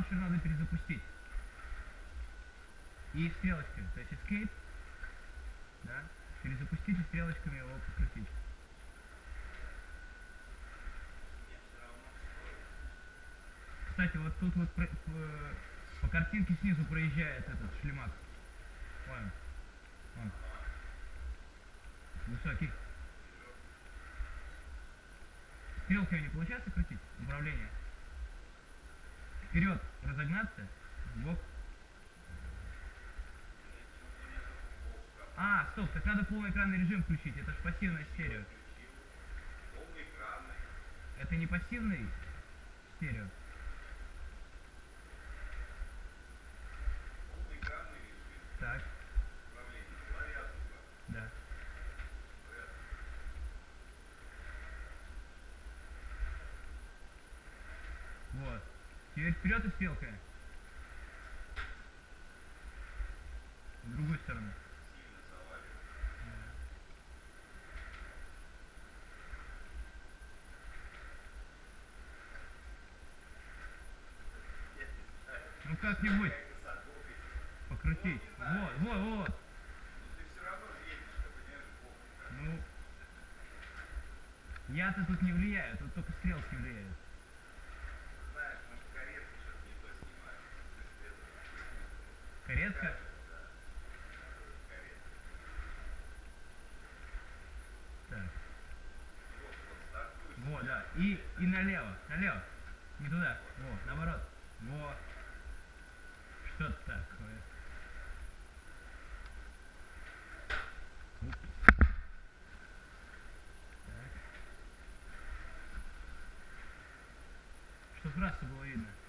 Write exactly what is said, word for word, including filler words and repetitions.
лаунчер надо перезапустить. И стрелочками, то есть escape, да, перезапустить и стрелочками его покрутить. Кстати, вот тут вот по, по, по картинке снизу проезжает этот шлемак. Вон. Вон. Высокий. Стрелками не получается крутить? Управление. Вперед разогнаться, вбок. А, стоп, так надо полноэкранный режим включить, это ж пассивное стерео. Это не пассивный стерео? Так. Да. Вот. Теперь вперед и стрелкой. В другую сторону. Ну как-нибудь покрутить. Вот, вот, вот. Ну, я-то тут не влияю, тут только стрелки влияют. Каретка? Так. Вот, да. И, и налево, налево. Не туда. Во, наоборот. Во. Что такое? Уп. Так. Чтоб раз было видно.